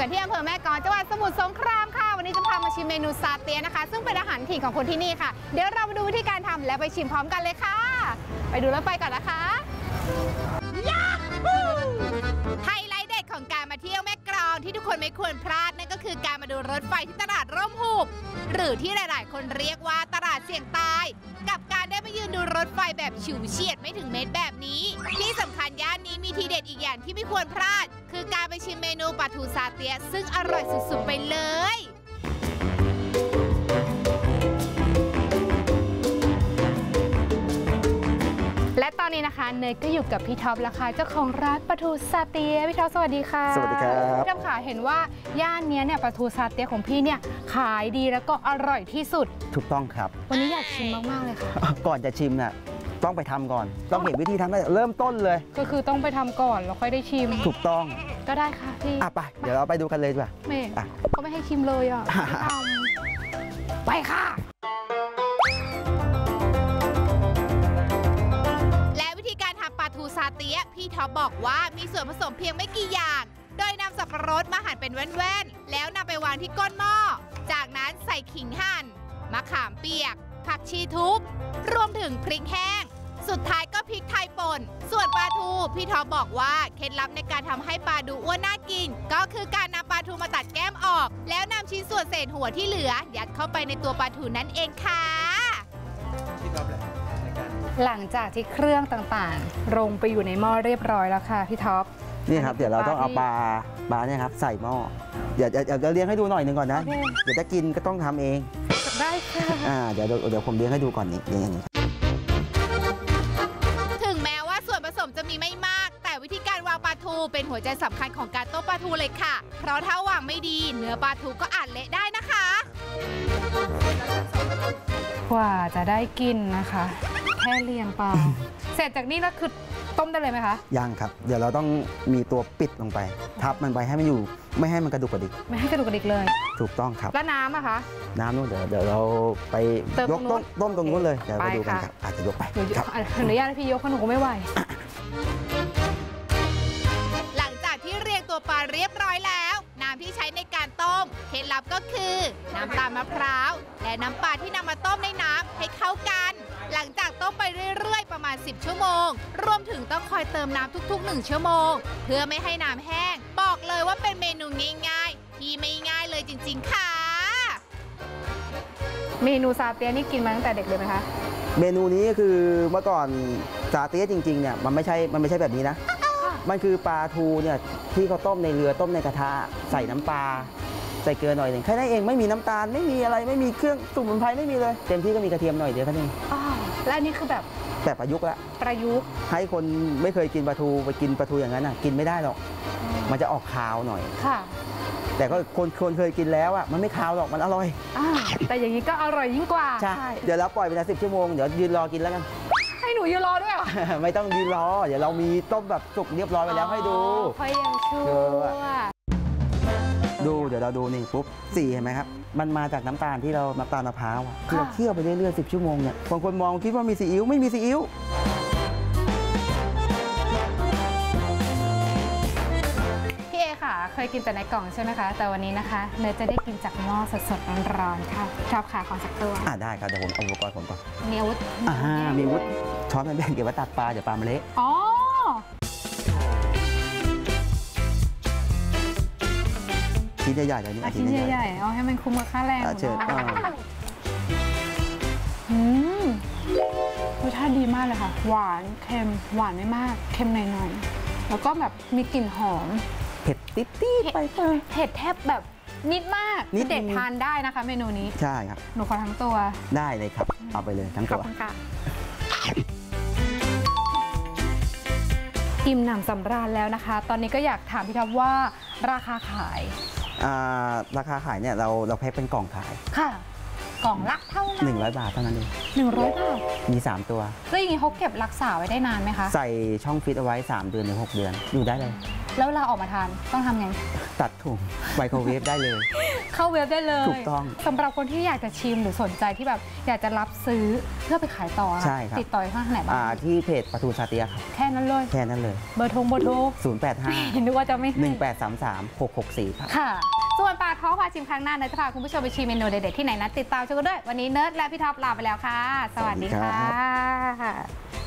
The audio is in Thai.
กันที่อำเภอแม่กลอนจังหวัดสมุทรสงครามค่ะวันนี้จะพามาชิมเมนูซาเตียนะคะซึ่งเป็นอาหารถิ่นของคนที่นี่ค่ะเดี๋ยวเรามาดูวิธีการทำและไปชิมพร้อมกันเลยค่ะไปดูแล้วไปก่อนนะคะไฮไลท์เด็ดของการมาเที่ยวแม่กลอนที่ทุกคนไม่ควรพลาดนั่นก็คือการมาดูรถไฟที่ตลาดร่มหุบหรือที่หลายๆคนเรียกว่าตลาดเสี่ยงตายกับการได้มายืนดูรถไฟแบบฉิวเฉียดไม่ถึงเมตรแบบนี้ที่สำคัญย่านนี้มีทีเด็ดอีกอย่างที่ไม่ควรพลาดคือการไปชิมเมนูปลาทูซาเตียซึ่งอร่อยสุดๆไปเลยและตอนนี้นะคะเนยก็อยู่กับพี่ท็อปแล้วค่ะเจ้าของร้านปลาทูซาเตียพี่ท็อปสวัสดีค่ะสวัสดีครับพี่ท็อปค่ะเห็นว่าย่านนี้เนี่ยปลาทูซาเตียของพี่เนี่ยขายดีแล้วก็อร่อยที่สุดถูกต้องครับวันนี้อยากชิมมากๆเลยค่ะก่อนจะชิมน่ะต้องไปทำก่อนต้องเห็นวิธีทำได้เริ่มต้นเลยก็คือต้องไปทำก่อนแล้วค่อยได้ชิมถูกต้องก็ได้ค่ะพี่ไปเดี๋ยวเราไปดูกันเลยดีกว่าไม่เขาไม่ให้ชิมเลยอ่ะไปค่ะปลาทูซาเตียพี่ท็อปบอกว่ามีส่วนผสมเพียงไม่กี่อย่างโดยนำสับปะรดมาหั่นเป็นแว่นๆแล้วนำไปวางที่ก้นหม้อจากนั้นใส่ขิงหั่นมะขามเปียกผักชีทุบรวมถึงพริกแห้งสุดท้ายก็พริกไทยป่นส่วนปลาทูพี่ท็อปบอกว่าเคล็ดลับในการทำให้ปลาดูอ้วนน่ากินก็คือการนำปลาทูมาตัดแก้มออกแล้วนำชิ้นส่วนเศษหัวที่เหลือยัดเข้าไปในตัวปลาทูนั่นเองค่ะหลังจากที่เครื่องต่างๆลงไปอยู่ในหม้อเรียบร้อยแล้วค่ะพี่ท็อปนี่ครับเดี๋ยวเราต้องเอาปลาเนี่ยครับใส่หม้อเดี๋ยวเลี้ยงให้ดูหน่อยหนึ่งก่อนนะเดี๋ยวจะกินก็ต้องทำเองได้ค่ะเดี๋ยวผมเลี้ยงให้ดูก่อนนี่อย่างนี้ถึงแม้ว่าส่วนผสมจะมีไม่มากแต่วิธีการวางปลาทูเป็นหัวใจสำคัญของการต้มปลาทูเลยค่ะเพราะถ้าวางไม่ดีเนื้อปลาทูก็อาจเละได้นะคะกว่าจะได้กินนะคะแค่เรียงปลาเสร็จจากนี้แล้วคือต้มได้เลยไหมคะยังครับเดี๋ยวเราต้องมีตัวปิดลงไปทับมันไปให้มันอยู่ไม่ให้มันกระดุกกระดิกไม่ให้กระดุกกระดิกเลยถูกต้องครับแล้วน้ำอะคะน้ำนู่นเดี๋ยวเราไปยกต้นตรงนู้นเลยเดี๋ยวไปดูกันครับอาจจะยกไปครับอนุญาตให้พี่ยกเพราะหนูก็ไม่ไหวหลังจากที่เรียงตัวปลาเรียบร้อยแล้วน้ำที่ใช้ในการต้มเคล็ดลับก็คือน้ำตาลมะพร้าวและน้ำปลาที่นำมาต้มในน้ำให้เข้ากันหลังจากต้มไปเรื่อยๆประมาณ10ชั่วโมงรวมถึงต้องคอยเติมน้ำทุกๆ1ชั่วโมงเพื่อไม่ให้น้ำแห้งบอกเลยว่าเป็นเมนูง่ายๆที่ไม่ง่ายเลยจริงๆค่ะเมนูซาเตียนี่กินมาตั้งแต่เด็กเลยไหมคะเมนูนี้คือเมื่อก่อนซาเตียจริงๆเนี่ยมันไม่ใช่แบบนี้นะมันคือปลาทูเนี่ยที่เขาต้มในเรือต้มในกระทะใส่น้ำปลาใส่เกลือหน่อยหนึ่งแค่นั้นเองไม่มีน้ำตาลไม่มีอะไรไม่มีเครื่องสมุนไพรไม่มีเลยเต็มที่ก็มีกระเทียมหน่อยเดียวแค่นี้และอันนี้คือแบบประยุกต์ละประยุกต์ให้คนไม่เคยกินปลาทูไปกินปลาทูอย่างนั้นกินไม่ได้หรอกมันจะออกคาวหน่อยค่ะแต่ก็คนเคยกินแล้วมันไม่คาวหรอกมันอร่อยแต่อย่างนี้ก็อร่อยยิ่งกว่าใช่เดี๋ยวเราปล่อยไปนะ10 ชั่วโมงเดี๋ยวยืนรอกินแล้วกันให้หนูยืนรอด้วยไม่ต้องยืนรอเดี๋ยวเรามีต้มแบบสุกเรียบร้อยไปแล้วให้ดูค่อยยังชั่วดูเดี๋ยวเราดูนี่ปุ๊บสีเห็นไหมครับมันมาจากน้ำตาลที่เราน้ำตาลมะพร้าวที่เราเคี่ยวไปเรื่อยๆ10 ชั่วโมงเนี่ยบางคนมองคิดว่ามีซีอิ๊วไม่มีซีอิ๊วพี่เอค่ะเคยกินแต่ในกล่องใช่ไหมคะแต่วันนี้นะคะเนยจะได้กินจากหม้อสดๆร้อนๆค่ะชอบขาของสักตัวได้ครับเดี๋ยวผมเอาอุปกรณ์ผมก่อนมีอาวุธมีอาวุธช้อนแบ่งเก็บไว้ตักปลาเดี๋ยวปลามันเละชิ้นใหญ่ๆเลยนี่ชิ้นใหญ่ๆเอาให้มันคุ้มกับค่าแรงเชิญรสชาติดีมากเลยค่ะหวานเค็มหวานไม่มากเค็มหน่อยๆแล้วก็แบบมีกลิ่นหอมเผ็ดติ๊ดไปเผ็ดแทบแบบนิดมากเด็กทานได้นะคะเมนูนี้ใช่ครับหนูขอทั้งตัวได้เลยครับเอาไปเลยทั้งตัวอิ่มหนำสำราญแล้วนะคะตอนนี้ก็อยากถามพี่ท็อปว่าราคาขายราคาขายเนี่ยเราแพ็คเป็นกล่องขายค่ะกล่องละเท่าไหร่ 100 บาทเท่านั้นเอง 100 บาทมี3ตัวแล้วอย่างนี้เขาเก็บรักษาไว้ได้นานไหมคะใส่ช่องฟิตเอาไว้3 เดือนถึง 6 เดือนอยู่ได้เลยแล้วเราออกมาทานต้องทำไงตัดถุงไมโครเวฟได้เลยเข้าเว็บได้เลยถูกต้องสำหรับคนที่อยากจะชิมหรือสนใจที่แบบอยากจะรับซื้อเพื่อไปขายต่อใช่ครับติดต่อทางไหนบ้างที่เพจปลาทูซาเตียครับแค่นั้นเลยแค่นั้นเลยเบอร์โทร 085 นึกว่าจะไม่ให้ 1833 664 ครับค่ะ ส่วนปากท้องพาชิมครั้งหน้าเนยจะพาคุณผู้ชมไปชิมเมนูเด็ดๆที่ไหนนั้นติดตามชมกันด้วยวันนี้เนิร์ดและพี่ท็อปลาไปแล้วค่ะ สวัสดีสวัสดีครัค่ะ